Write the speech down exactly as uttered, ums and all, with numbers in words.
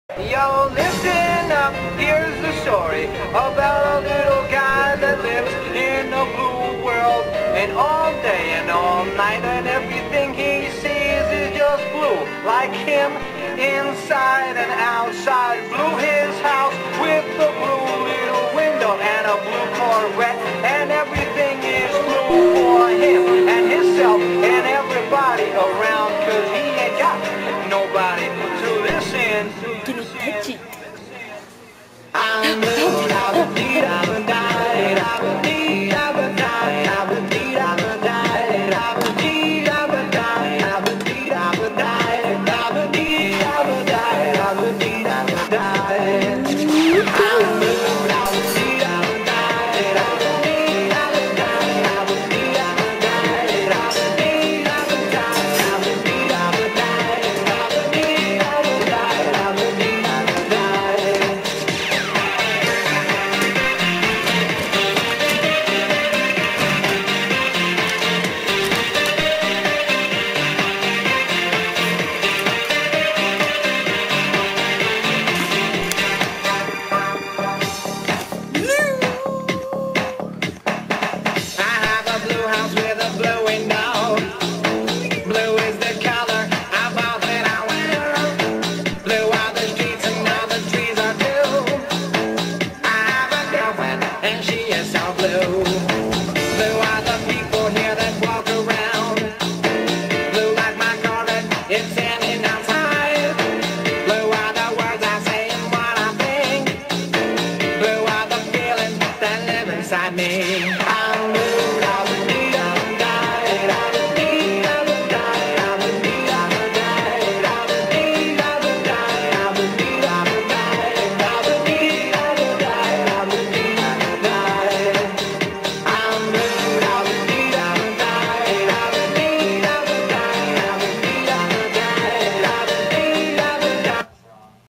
Yo, listen up, here's the story about a little guy that lives in a blue world. And all day and all night and everything he sees is just blue. Like him, inside and outside blue.